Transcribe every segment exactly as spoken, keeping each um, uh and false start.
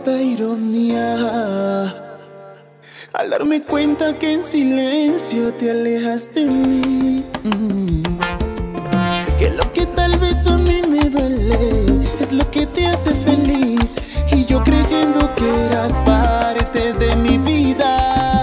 esta ironía al darme cuenta que en silencio te alejas de mí. mm. Que lo que tal vez a mí me duele es lo que te hace feliz, y yo creyendo que eras parte de mi vida.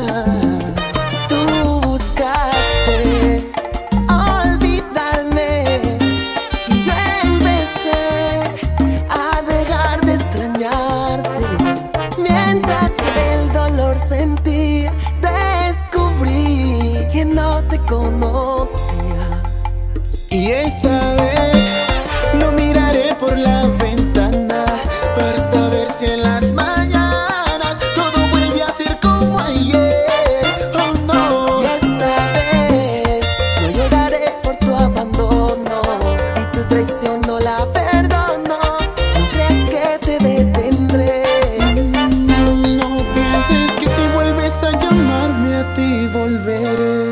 Tú buscaste olvidarme y yo empecé a dejar de extrañarte. Mientras que el dolor sentía, descubrí que no te conocía. Y esta vez lo miraré por la ventana para saber si en las mañanas todo vuelve a ser como ayer. Oh no. Y esta vez no lloraré por tu abandono, y tu traición no la perdono. No crees que te detendré. Mm, No pienses que si vuelves a llamarme a ti volveré.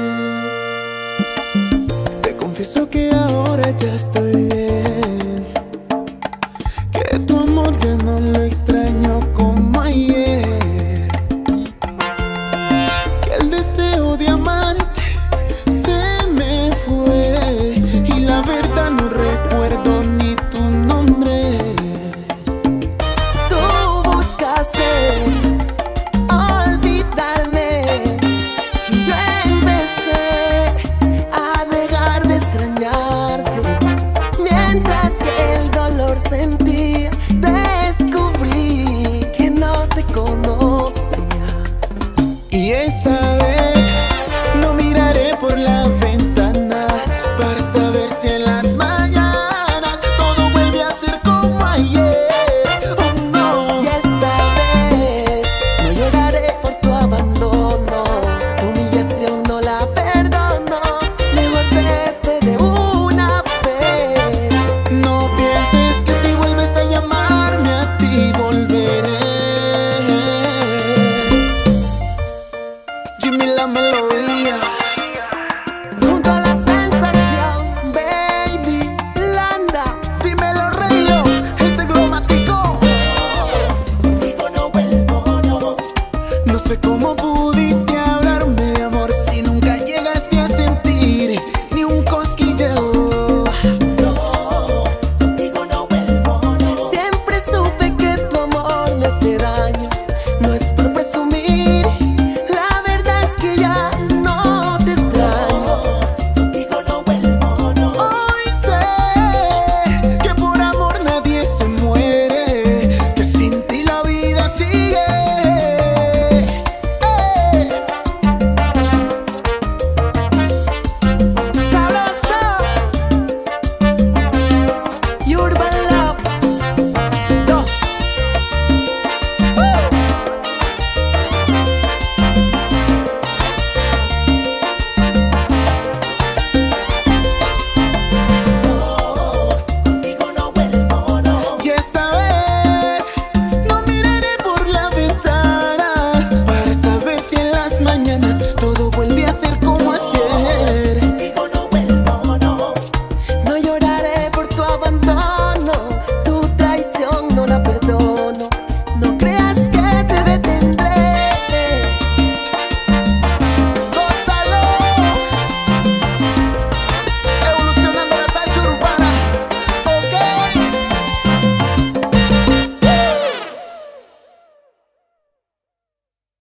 Te confieso que ahora ya estoy bien, que tu amor ya no lo extraño como ayer, que el deseo de amarte se me fue y la verdad no recuerdo ni tu nombre. Tú buscaste olvidarme y yo empecé a dejar de extrañarte. Mientras que el dolor sentía, descubrí que no te conocía. Y esta